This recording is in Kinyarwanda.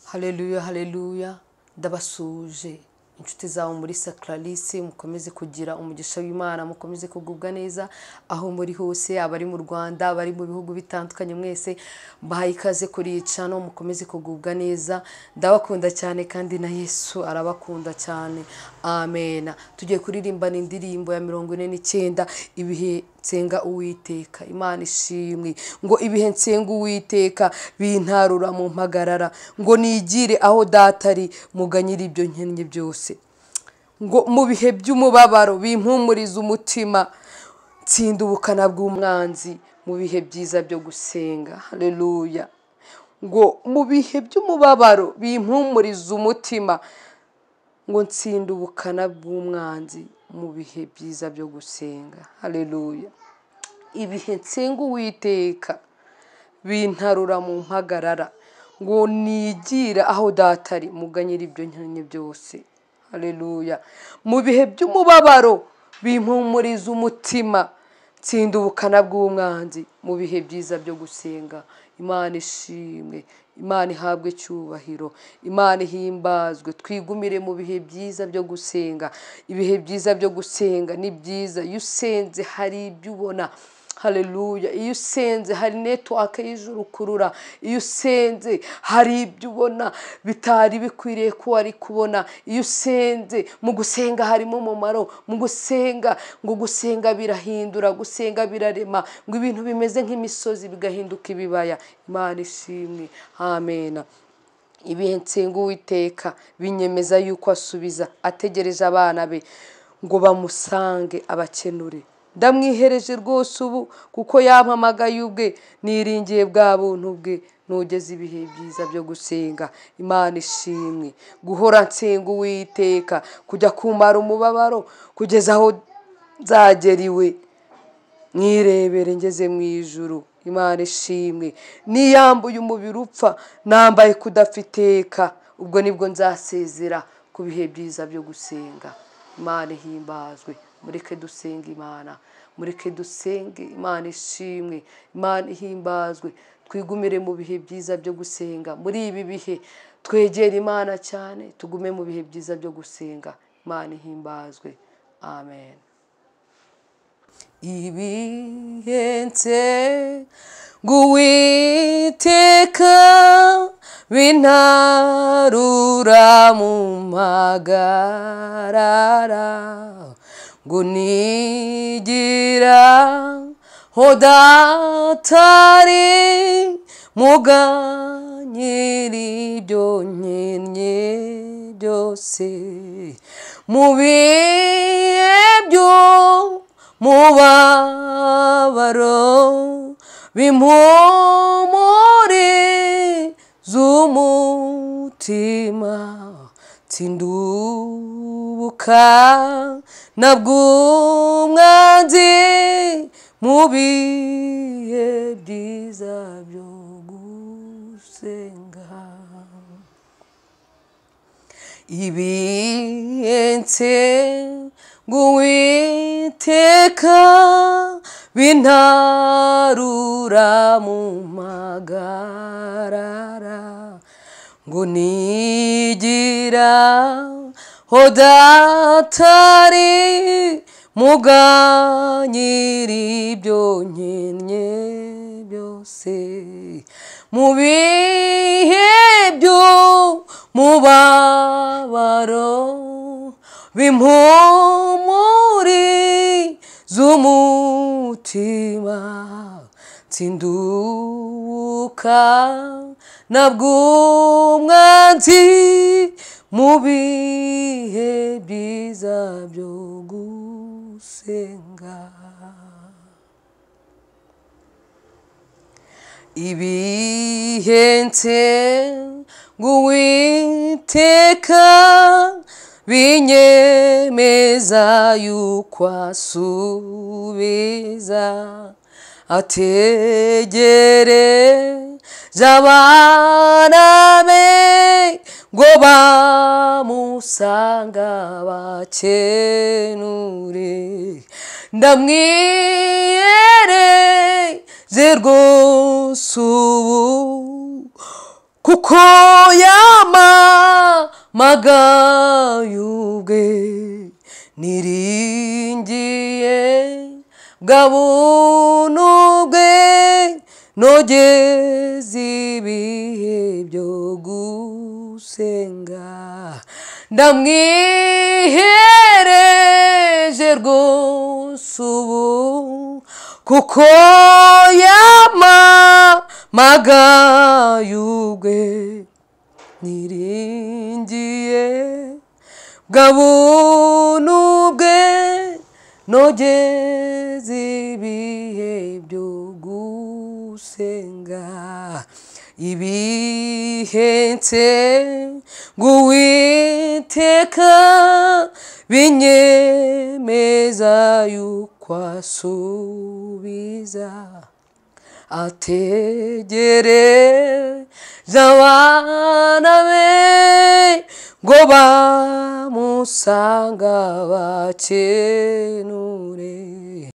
Haleluya, haleluya. Ndabasuje inshuti zawe muri Clarisse, mukomeze kugira umugisha w'Imana, mukomeze kugubwa neza aho muri hose, abari mu Rwanda, abari mu bihugu bitandukanye, mwese bahaye ikaze kuri channel, mukomeze kugubwa neza. Ndabakunda cyane kandi na Yesu arabakunda cyane. Amen. Tugiye kuririmba indirimbo ya 49 ibihe Nsenga Uwiteka. Imana ishimwe ngo ibihe nsenga Uwiteka bintarura mu mpagarara, ngo nigire aho datari muganyira ibyo nkennye byose, ngo mu bihe by'umubabaro bimpumuriza umutima, tsinda ubukana bw'umwanzi mu bihe byiza byo gusenga. Haleluya. Ngo mu bihe by'umubabaro bimpumuriza umutima, ngo ntsinda ubukana bw'umwanzi mu bihe byiza byo gusenga. Haleluya. Ibihe nsenga Uwiteka bintarura mu mpagarara, ngo nigira aho datari muganyira ibyo nkennye byose. Haleluya. Mu bihe by'umubabaro bimpumuriza umutima, tsinda ubukana bw'umwanzi mu bihe byiza byo gusenga. Imana ishimwe, Imana ihabwe cyubahiro, Imana ihimbazwe. Twigumire mu bihe byiza byo gusenga. Ibihe byiza byo gusenga ni byiza. Iyo usenze hari ibyo ubona. Haleluya. Iyo usenze hari network y'ijuru kurura. Iyo usenze hari ibyo ubona bitari bikwiriye ko wari kubona. Iyo usenze, mu gusenga harimo umumaro. Mu gusenga, ngo gusenga birahindura, gusenga birarema, ngo ibintu bimeze nk'imisozi bigahinduka ibibaya. Imana ishimwe. Amen. Ibihe nsenga Uwiteka binyemeza yuko asubiza, ategereje abana be ngo bamusange abakenure. Ndamwihereje rwose ubu kuko yampamagaye ubwe, niringiye bwa buntu bwe, nugeze ibihe byiza byo gusenga. Imana ishimwe. Guhora nsenga Uwiteka, kujya kumara umubabaro kugeza aho nzagera iwe, mwirebere ngeze mu ijuru. Imana ishimwe. Niyambuye umubiri upfa, nambaye kudafiteka, ubwo nibwo nzasezera ku bihe byiza byo gusenga. Imana ihimbazwe. Mureke dusenga Imana, mureke dusenge. Imana ishimwe, Imana ihimbazwe. Twigumire mu bihe byiza byo gusenga. Muri ibi bihe twegera Imana cyane, tugume mu bihe byiza byo gusenga. Imana ihimbazwe. Amen. Ibihe nsenga Uwiteka bintarura mu mpagarara, ngo nigira aho datari muganyira ibyo nkennye byose, mu bihe by'umubabaro bimpumuriza umutima, tsindubuka nabw'umwanzi mu bihe byiza byo gusenga. Ibihe nsenga Uwiteka bintarura mu mpagarara, ngo nigira aho datari muganyira ibyo nkennye byose, mu bihe by'umubabaro bimpumuriza umutima, tsinduka nabw'umwanzi mu bihe byiza byo gusenga. Ibihe nsenga Uwiteka binyemeza yuko asubiza, ategereje abana be ngo bamusanga bakenure. Ndamwiyereje rwose ubu kuko magayubwe niringiye bwa buntu bwe nogeze ibihe byo gusenga ndamwihereje rwose ubu kuko yamamagayubwe niringiye bwa buntu bwe nogeze ibihe byo gusenga ibihenze ng'Uwiteka binyemeza yuko asubiza ategereje abana be ngo bamusanga bakenure